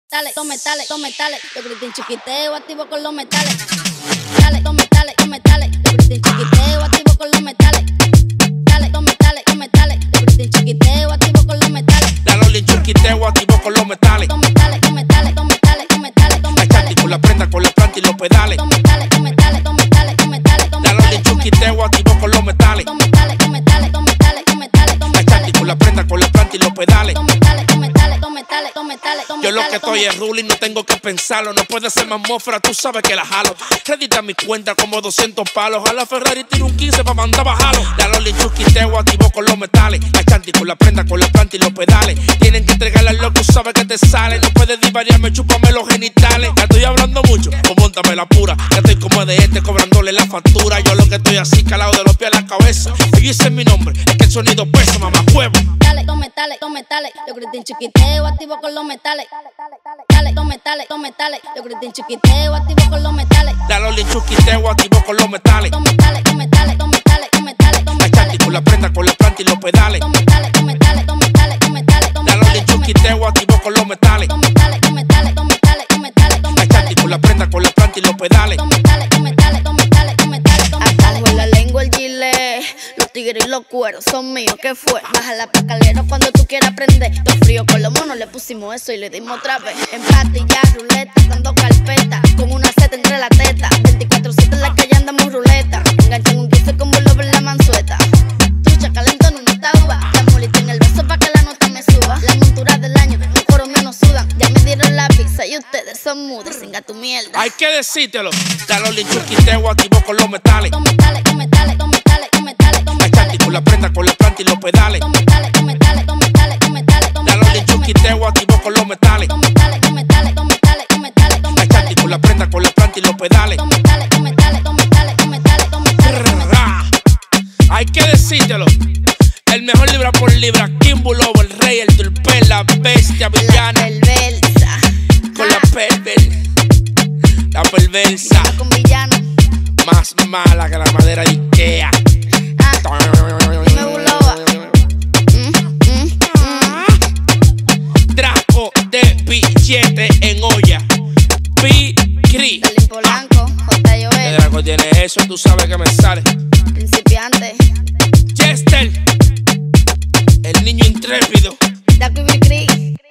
Dale, tome, dale, tome, dale. Yo gritín chiquiteo, activo con los metales. Dale, tome, dale, tome, dale. Yo gritín chiquiteo, activo con los metales. Dale, tome, dale, tome, dale. Yo gritín chiquiteo, activo con los metales. Dale, chiquiteo, activo con los metales. Tome, dale, tome, dale, tome, dale, tome, dale, tome, dale. Con la prenda, con la planta y los pedales. Tome, dale, tome, dale, tome, dale, tome, dale, tome, dale, chiquiteo, activo con los metales. Tome, dale, tome, dale, tome, dale, tome, dale, tome, dale. Con la prenda, con la planta y los pedales. Tome, dale, tome, dale, tome, dale, tome, dale, tome, Yo lo que estoy es ruling, no tengo que pensarlo. No puede ser más mofra, tú sabes que la jalo. Crédito a mi cuenta como 200 palos. A la Ferrari tiro un 15 pa' mandar bajalo. Dale, chuquiteo, activo con los metales. Achanti con la prenda, con la planta y los pedales. Tienen que entregarle al loco, sabes que te sale. No puedes divariarme, chúpame los genitales. Ya estoy hablando mucho, pues móntame la pura. Ya estoy como de cobrándole la factura. Yo lo que estoy así calado de los pies a la cabeza. Yo hice mi nombre, es que el sonido pesa, mamá huevo. Dale, tome, dale, tome, dale. Yo gritín chiquiteo, activo con los metales. Dale, tome, dale, tome, dale. Yo gritín chiquiteo, activo con los metales. Dale, chuquiteo, activo con los metales. Tome, dale, tome, dale, tome, dale, tome, dale, tome, dale. Con la prenda, con la planta y los pedales. Tome, dale, tome, dale, tome, dale, tome, dale, tome, dale. Dale, chuquiteo, activo con los metales. Tome, dale, tome, dale, tome, dale, tome, dale, tome, dale. Con la prenda, con la planta y los pedales. Tome, dale, tome, dale, tome, dale, tome, dale, tome, dale. Atajo en la lengua el gilet. Los tigres y los cueros son míos, ¿qué fue? Bájala pa' calero cuando tú quieras aprender. Todo frío con los monos, le pusimos eso y le dimos otra vez. En patilla, ruleta, dando carpeta. Con una seta entre la teta. 24/7 en la calle andamos ruleta. Enganchan un 15 como lo en la mansueta. Trucha calentón, una taúba. La molita en el beso pa' que la nota me suba. La montura del año, los coros míos no sudan. Ya me dieron la pizza y ustedes son mudos. Singa tu mierda. Hay que decírtelo. Dale, chuquiteo, activo con los metales. Tome, dale, tome, dale, tome, dale, tome, dale, tome, dale. Con la prenda, con la planta y los pedales. Tome, dale, tome, dale, tome, dale, tome, dale, tome, dale. Dale, chuquiteo, activo con los metales. Tome, dale, tome, dale, tome, dale, tome, dale, tome, dale. Con la prenda, con la planta y los pedales. Tome, dale, tome, dale, tome, dale, tome, dale, tome, dale. Hay que decírtelo. El mejor libra por libra, Kimbo Lobo, el rey, el turpel, la bestia villana. La perversa. Con la perversa. Con villano. Más mala que la madera de Ikea. Dime Buloba. Trapo de billete en olla. Pi-cri. Dalín Polanco, J. El Joel. Draco tiene eso, tú sabes que me sale. Principiante. Chester, el niño intrépido. Daco y Bicri.